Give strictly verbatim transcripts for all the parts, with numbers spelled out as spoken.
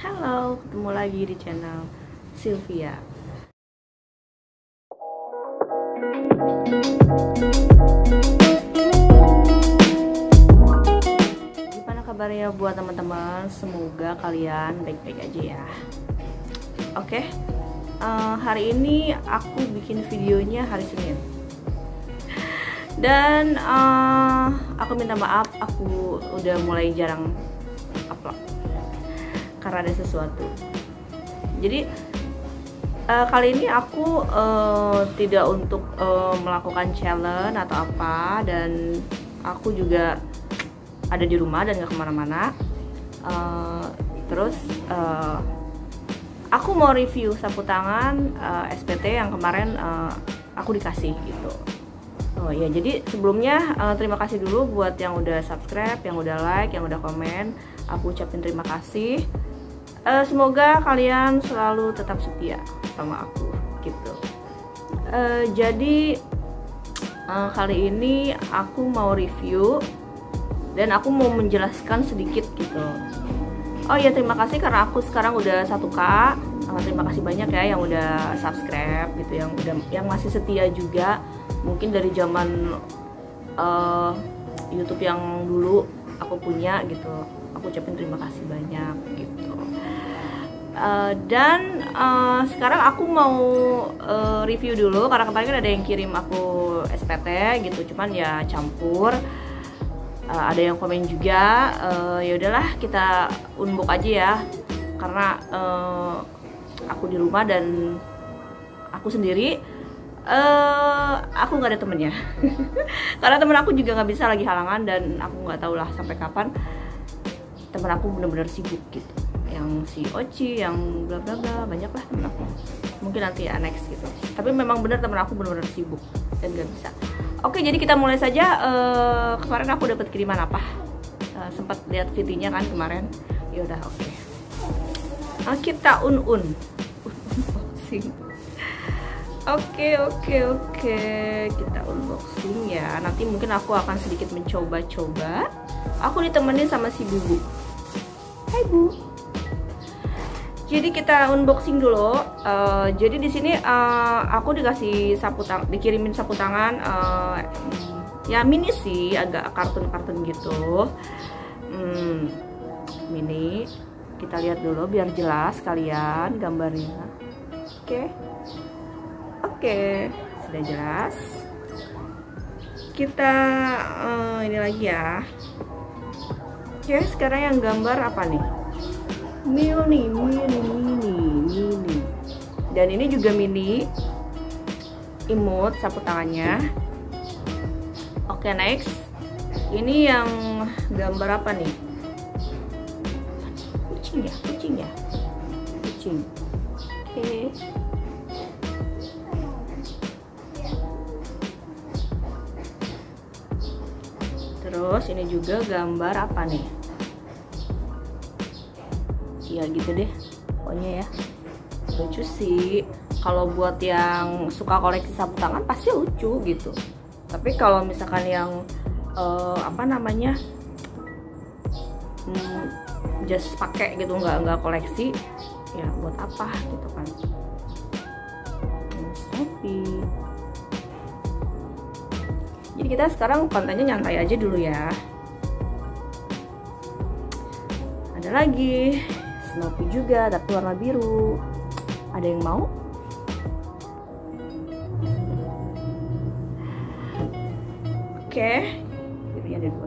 Halo, ketemu lagi di channel Sylvia. Gimana kabarnya buat teman-teman? Semoga kalian baik-baik aja ya. Oke, uh, hari ini aku bikin videonya hari Senin. Dan uh, aku minta maaf, aku udah mulai jarang upload karena ada sesuatu. Jadi uh, kali ini aku uh, tidak untuk uh, melakukan challenge atau apa, dan aku juga ada di rumah dan gak kemana-mana. Uh, terus uh, aku mau review sapu tangan uh, S P T yang kemarin uh, aku dikasih gitu. Oh ya, jadi sebelumnya uh, terima kasih dulu buat yang udah subscribe, yang udah like, yang udah komen. Aku ucapin terima kasih. Uh, semoga kalian selalu tetap setia sama aku gitu. Uh, jadi uh, kali ini aku mau review dan aku mau menjelaskan sedikit gitu. Oh ya, terima kasih karena aku sekarang udah satu K. Uh, terima kasih banyak ya yang udah subscribe gitu, yang udah yang masih setia juga. Mungkin dari zaman uh, YouTube yang dulu aku punya gitu. Aku ucapin terima kasih banyak gitu. Uh, dan uh, sekarang aku mau uh, review dulu karena kemarin kan ada yang kirim aku S P T gitu, cuman ya campur. Uh, ada yang komen juga. Uh, ya udahlah, kita unbox aja ya, karena uh, aku di rumah dan aku sendiri. Uh, aku nggak ada temennya karena temen aku juga nggak bisa, lagi halangan, dan aku nggak tahu lah sampai kapan temen aku bener-bener sibuk gitu, yang si Oci, yang bla bla bla, banyak lah temen aku. Mungkin nanti ya next gitu, tapi memang bener temen aku bener-bener sibuk dan nggak bisa. Oke, jadi kita mulai saja. Uh, kemarin aku dapat kiriman apa, uh, sempat lihat videonya kan kemarin. Yaudah, oke, okay. uh, kita un-un unboxing. Oke oke oke, kita unboxing ya. Nanti mungkin aku akan sedikit mencoba-coba. Aku ditemenin sama si Bubu. Hai Bu. Jadi kita unboxing dulu. Uh, jadi di sini uh, aku dikasih sapu tangan, dikirimin sapu tangan. Uh, ya mini sih, agak kartun-kartun gitu. Hmm, mini. Kita lihat dulu biar jelas kalian gambarnya. Oke. Okay. Oke, sudah jelas. Kita uh, ini lagi ya. Oke, sekarang yang gambar apa nih? Mini, mini, mini, mini. Dan ini juga mini. Imut sapu tangannya. Oke, next. Ini yang gambar apa nih? Kucing ya, kucing ya, kucing. Oke. Terus ini juga gambar apa nih? Ya gitu deh pokoknya ya. Lucu sih. Kalau buat yang suka koleksi sapu tangan pasti lucu gitu. Tapi kalau misalkan yang uh, apa namanya, hmm, just pakai gitu, nggak nggak koleksi, ya buat apa gitu kan? Tapi jadi kita sekarang kontennya nyantai aja dulu ya. Ada lagi Snoopy juga, tapi warna biru. Ada yang mau? Oke, jadi ada dua.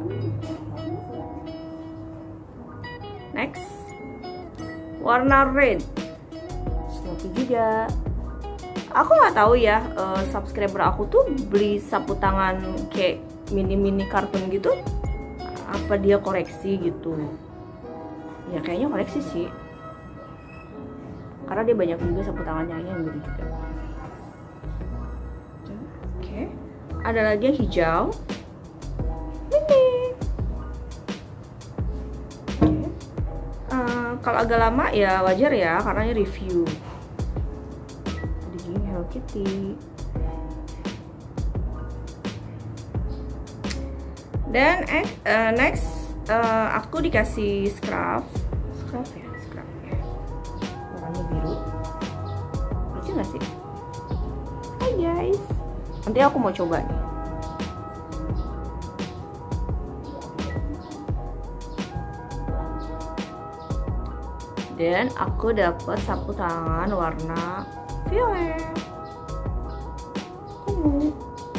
Next, warna red, Snoopy juga. Aku nggak tahu ya, uh, subscriber aku tuh beli sapu tangan kayak mini-mini kartun gitu, apa dia koleksi gitu? Ya kayaknya koleksi sih, karena dia banyak juga sapu tangannya yang beli juga. Oke, ada lagi yang hijau. Ini. Okay. Uh, kalau agak lama ya wajar ya, karena ini review. Hello Kitty. Dan eh, uh, next uh, aku dikasih scrub, scrub ya, scrub ya. warnanya biru. Lucu nggak sih? Hai guys, nanti aku mau coba nih. Dan aku dapet sapu tangan warna violet. Uh.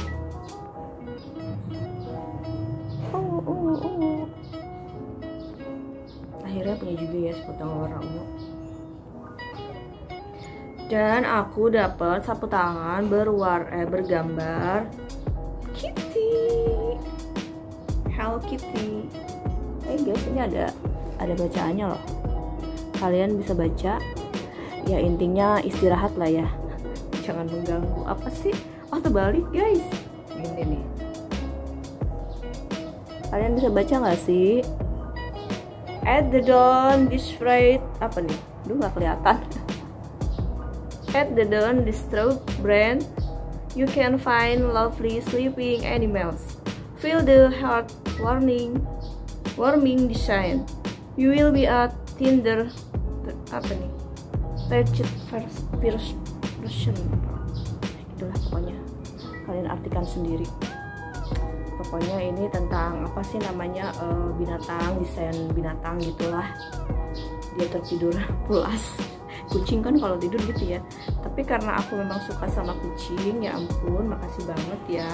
Uh, uh, uh. Akhirnya punya juga ya sapu tangan warna ungu. Dan aku dapat sapu tangan berwar eh, bergambar Kitty, Hello Kitty. Eh guys, ini ada ada bacaannya loh. Kalian bisa baca. Ya intinya istirahat lah ya. Jangan mengganggu. Apa sih? Oh terbalik guys. Ini nih. Kalian bisa baca nggak sih? At the dawn, this fright apa nih? Duh nggak kelihatan. At the dawn, this throat brand, you can find lovely sleeping animals. Feel the heart warming, warming design. You will be a tender, apa nih? Touched first version. Itulah pokoknya. Kalian artikan sendiri. Pokoknya ini tentang apa sih namanya uh, binatang, desain binatang gitulah. Dia tertidur pulas. Kucing kan kalau tidur gitu ya. Tapi karena aku memang suka sama kucing, ya ampun, makasih banget ya.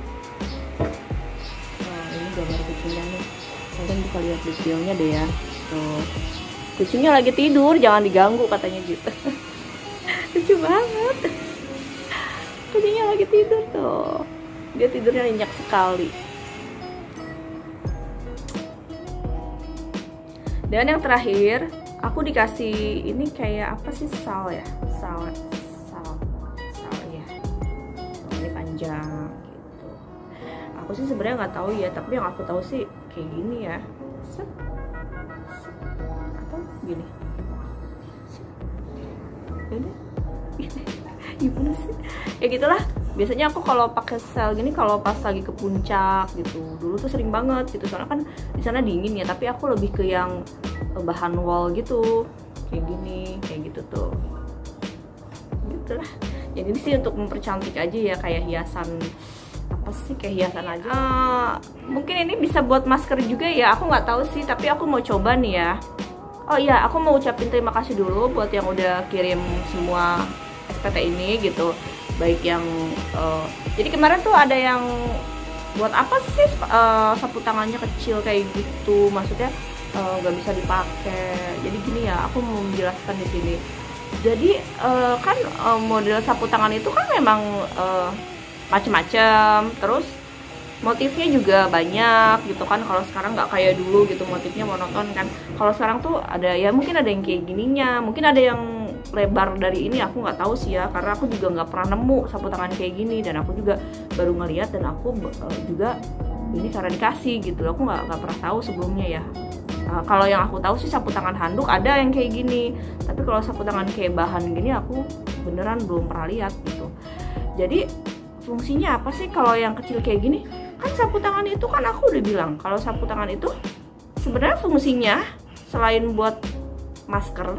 Nah, ini gambar kucingnya nih. Kalian bisa lihat detailnya deh ya. Tuh. Kucingnya lagi tidur, jangan diganggu katanya gitu. Lucu banget. Kucingnya lagi tidur tuh. Dia tidurnya nyenyak sekali. Dan yang terakhir, aku dikasih ini kayak apa sih, sal ya, sal, sal, sal ya. Oh, ini panjang gitu. Aku sih sebenarnya nggak tahu ya, tapi yang aku tahu sih kayak gini ya. Set, set, atau gini. Set. Udah. Gimana sih? Ya gitulah. Biasanya aku kalau pakai sel gini kalau pas lagi ke puncak gitu. Dulu tuh sering banget gitu. Soalnya kan di sana dingin ya, tapi aku lebih ke yang bahan wall gitu. Kayak gini, kayak gitu tuh. Gitulah. Jadi ini sih untuk mempercantik aja ya, kayak hiasan apa sih, kayak hiasan aja. Uh, mungkin ini bisa buat masker juga ya. Aku nggak tahu sih, tapi aku mau coba nih ya. Oh iya, aku mau ucapin terima kasih dulu buat yang udah kirim semua S P T ini gitu. Baik yang uh, jadi kemarin tuh ada yang buat apa sih uh, sapu tangannya kecil kayak gitu, maksudnya nggak uh, bisa dipakai. Jadi gini ya, aku mau menjelaskan di sini. Jadi uh, kan uh, model sapu tangan itu kan memang uh, macem-macem, terus motifnya juga banyak gitu kan. Kalau sekarang nggak kayak dulu gitu, motifnya monoton kan. Kalau sekarang tuh ada ya, mungkin ada yang kayak gininya, mungkin ada yang lebar dari ini, aku nggak tahu sih ya, karena aku juga nggak pernah nemu sapu tangan kayak gini, dan aku juga baru ngeliat, dan aku uh, juga ini karena dikasih gitu, aku nggak nggak pernah tahu sebelumnya ya. Uh, kalau yang aku tahu sih sapu tangan handuk ada yang kayak gini, tapi kalau sapu tangan kayak bahan gini aku beneran belum pernah lihat gitu. Jadi fungsinya apa sih kalau yang kecil kayak gini? Kan sapu tangan itu kan aku udah bilang kalau sapu tangan itu sebenarnya fungsinya selain buat masker,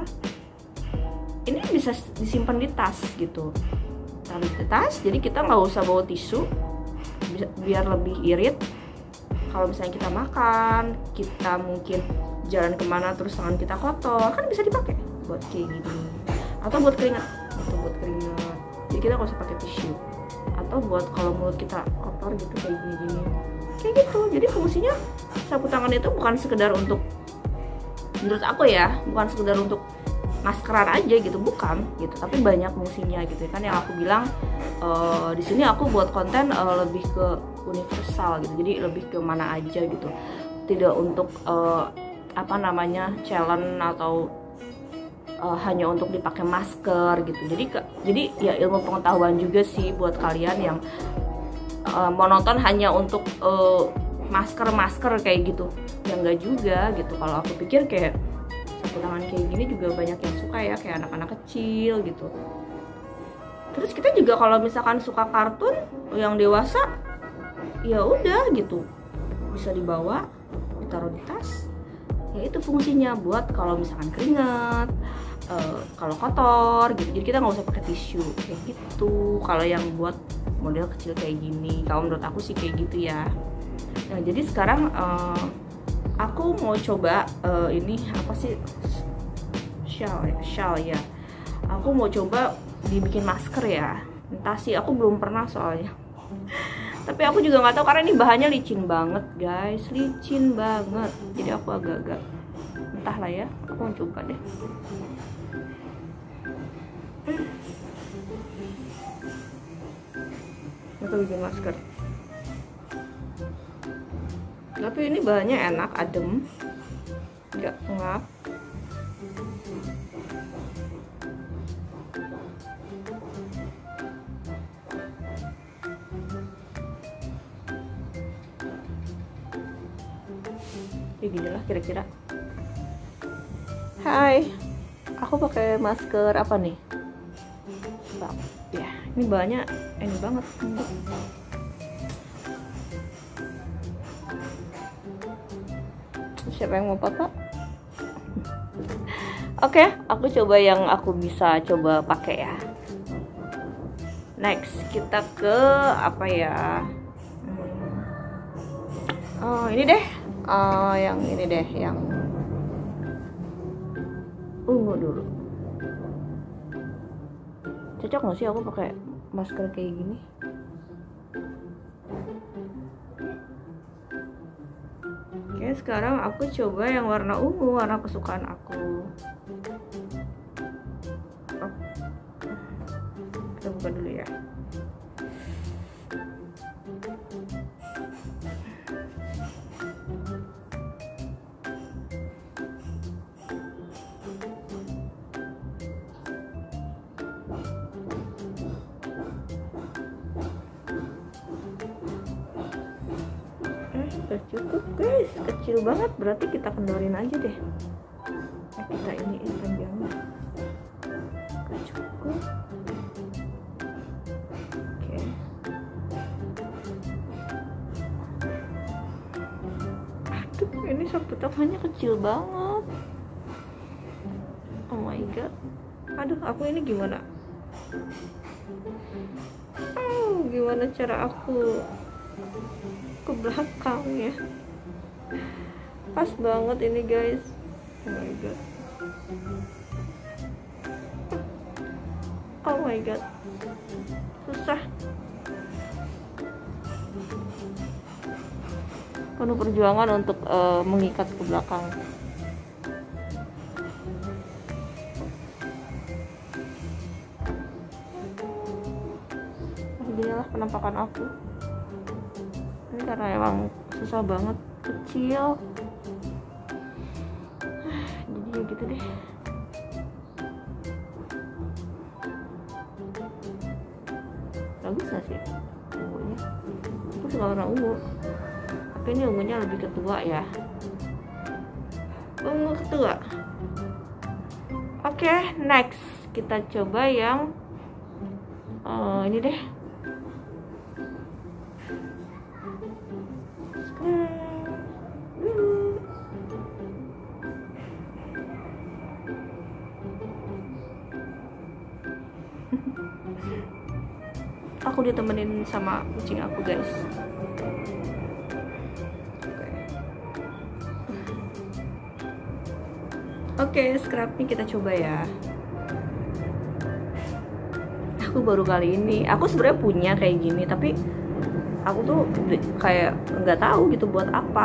ini bisa disimpan di tas gitu, taruh di tas, jadi kita nggak usah bawa tisu, biar lebih irit. Kalau misalnya kita makan, kita mungkin jalan kemana terus tangan kita kotor, kan bisa dipakai buat kayak gini, atau buat keringat, atau buat keringat, jadi kita nggak usah pakai tisu. Atau buat kalau mulut kita kotor gitu kayak gini-gini, kayak gitu. Jadi fungsinya sapu tangan itu bukan sekedar untuk, menurut aku ya, bukan sekedar untuk maskeran aja gitu, bukan gitu, tapi banyak fungsinya gitu kan. Yang aku bilang uh, di sini aku buat konten uh, lebih ke universal gitu, jadi lebih ke mana aja gitu, tidak untuk uh, apa namanya challenge atau uh, hanya untuk dipakai masker gitu. Jadi ke, jadi ya ilmu pengetahuan juga sih buat kalian yang uh, monoton hanya untuk masker-masker uh, kayak gitu, ya enggak juga gitu. Kalau aku pikir kayak sapu tangan kayak gini juga banyak yang suka ya, kayak anak-anak kecil gitu. Terus kita juga kalau misalkan suka kartun yang dewasa, ya udah gitu, bisa dibawa, ditaruh di tas. Ya itu fungsinya buat kalau misalkan keringat, uh, kalau kotor gitu, jadi kita nggak usah pakai tisu kayak gitu. Kalau yang buat model kecil kayak gini, kalau menurut aku sih kayak gitu ya. Nah jadi sekarang uh, aku mau coba uh, ini apa sih, shawl ya, shawl ya. Aku mau coba dibikin masker ya. Entah sih, aku belum pernah soalnya. Tapi aku juga nggak tahu karena ini bahannya licin banget guys, licin banget. Jadi aku agak-agak entahlah ya. Aku mau coba deh. Aku bikin masker. Tapi ini bahannya enak, adem, nggak ngap. Ya gini lah kira-kira. Hai, aku pakai masker apa nih? Stop. Ya, ini bahannya enak banget. Siapa yang mau foto? Oke, aku coba yang aku bisa coba pakai ya. Next, kita ke apa ya? Oh, ini deh. Oh, yang ini deh, yang ungu dulu. Cocok nggak sih aku pakai masker kayak gini? Oke, sekarang aku coba yang warna ungu, warna kesukaan aku. Oh. Kita buka dulu ya. Udah cukup guys, kecil banget, berarti kita kendorin aja deh. Nah, kita ini panjangnya gak cukup. Oke, aduh ini sapu tangannya kecil banget. Oh my god, aduh aku ini gimana? Oh, gimana cara aku ke belakang ya? Pas banget ini guys. Oh my god. Oh my god, susah, penuh perjuangan untuk uh, mengikat ke belakang. Inilah penampakan aku. Ini karena emang susah banget, kecil. Jadi ya gitu deh. Bagus gak sih ungunya? Aku suka warna ungu. Tapi ini ungunya lebih ketua ya. Ungu ketua. Oke, okay, next kita coba yang uh, ini deh. Aku ditemenin sama kucing aku guys. Oke, okay, scrubnya kita coba ya. Aku baru kali ini, aku sebenarnya punya kayak gini, tapi aku tuh kayak nggak tahu gitu buat apa.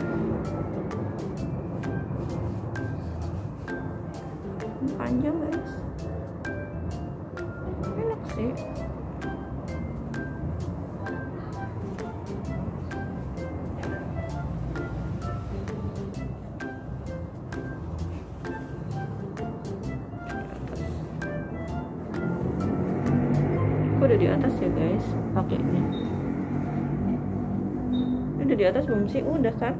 Panjang guys, enak sih. Udah di atas ya guys pakainya. Udah di atas belum sih? Udah kan?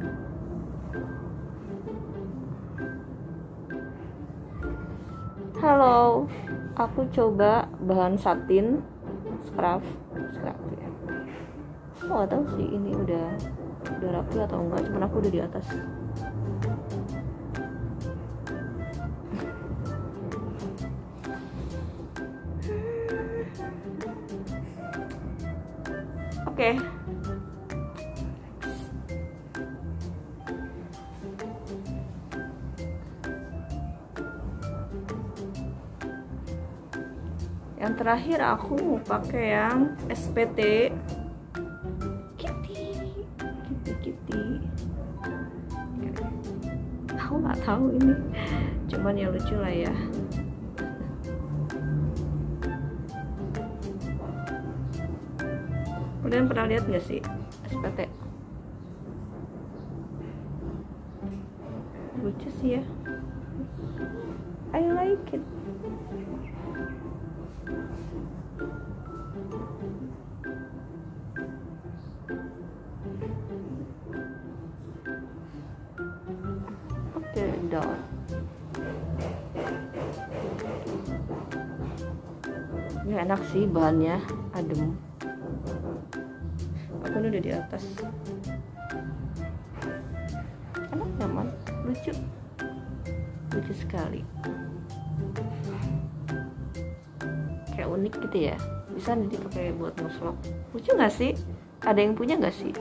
Halo, aku coba bahan satin scrub scrub ya. Oh, gak tahu sih ini udah udah rapi atau enggak, cuman aku udah di atas. Oke. Yang terakhir aku mau pakai yang S P T Kitty, Kitty, Kitty. Aku nggak tahu ini, cuman ya lucu lah ya. Kalian pernah lihat nggak sih S P T? Lucu sih ya. I like it. Oke, down. Ini enak sih bahannya, adem. Aku ini udah di atas. Enak, nyaman, lucu, lucu sekali. Kayak unik gitu ya. Bisa nih dipakai buat nge-vlog. Lucu nggak sih? Ada yang punya nggak sih?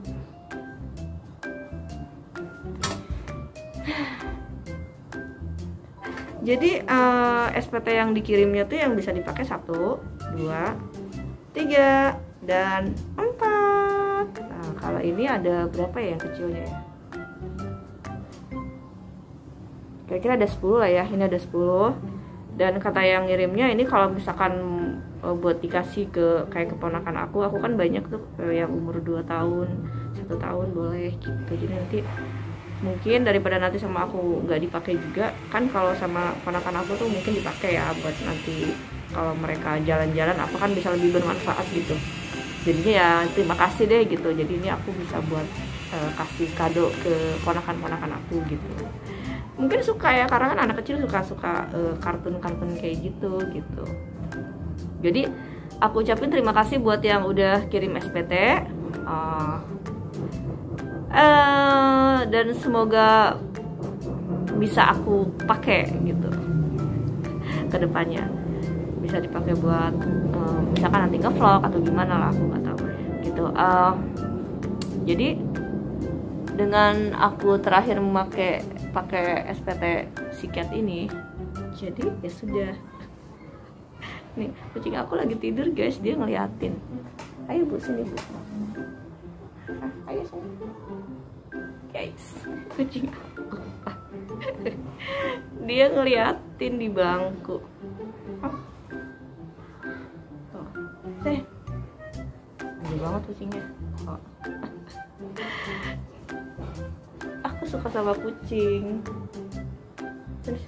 Jadi uh, S P T yang dikirimnya tuh yang bisa dipakai satu, dua, tiga, dan empat. Nah, kalau ini ada berapa ya yang kecilnya ya? Kira-kira ada sepuluh lah ya. Ini ada sepuluh. Dan kata yang ngirimnya ini kalau misalkan uh, buat dikasih ke kayak keponakan aku, aku kan banyak tuh yang umur dua tahun, satu tahun boleh gitu. Jadi nanti mungkin daripada nanti sama aku nggak dipakai juga, kan kalau sama ponakan aku tuh mungkin dipakai ya buat nanti kalau mereka jalan-jalan apa kan bisa lebih bermanfaat gitu. Jadinya ya terima kasih deh gitu. Jadi ini aku bisa buat uh, kasih kado ke ponakan-ponakan aku gitu. Mungkin suka ya, karena kan anak kecil suka-suka uh, kartun-kartun kayak gitu gitu. Jadi aku ucapin terima kasih buat yang udah kirim S P T. Uh, Uh, dan semoga bisa aku pakai gitu ke depannya, bisa dipakai buat uh, misalkan nanti nge-vlog atau gimana lah, aku nggak tahu gitu. Uh, jadi dengan aku terakhir memakai pakai S P T Sikat ini, jadi ya sudah. Nih kucing aku lagi tidur guys, dia ngeliatin. Ayo bu, sini bu. Ah, ayo sini guys, kucing aku dia ngeliatin di bangku. Oh. Tuh, teh gede banget kucingnya. Oh. Aku suka sama kucing. Terus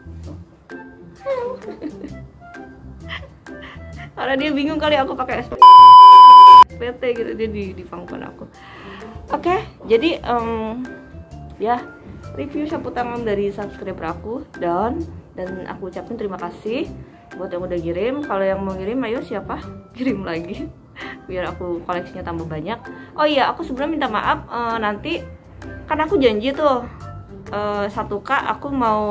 karena dia bingung kali aku pakai S P T gitu, dia di di pangkuan aku. Oke, okay, jadi um, ya review sapu tangan dari subscriber aku, dan dan aku ucapin terima kasih buat yang udah kirim. Kalau yang mau kirim, ayo siapa kirim lagi biar aku koleksinya tambah banyak. Oh iya, aku sebelumnya minta maaf, uh, nanti kan aku janji tuh uh, satu K aku mau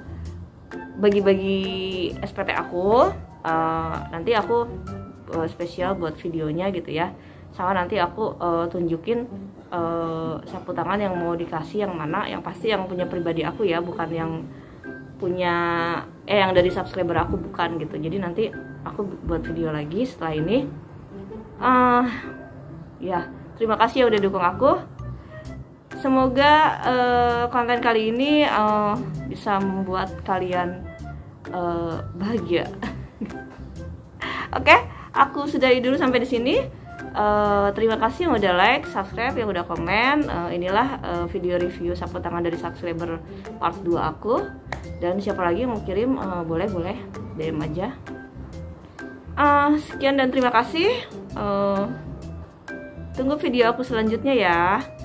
bagi-bagi S P T aku. Uh, nanti aku uh, spesial buat videonya gitu ya. Sama nanti aku uh, tunjukin uh, sapu tangan yang mau dikasih yang mana, yang pasti yang punya pribadi aku ya, bukan yang punya eh yang dari subscriber aku, bukan gitu. Jadi nanti aku buat video lagi setelah ini. Uh, ya terima kasih ya udah dukung aku. Semoga uh, konten kali ini uh, bisa membuat kalian uh, bahagia. Oke, okay, aku sudahi dulu sampai di sini. Uh, terima kasih yang udah like, subscribe, yang udah komen. Uh, inilah uh, video review sapu tangan dari subscriber part dua aku. Dan siapa lagi yang mau kirim, uh, boleh-boleh D M aja. Uh, sekian dan terima kasih. Uh, tunggu video aku selanjutnya ya.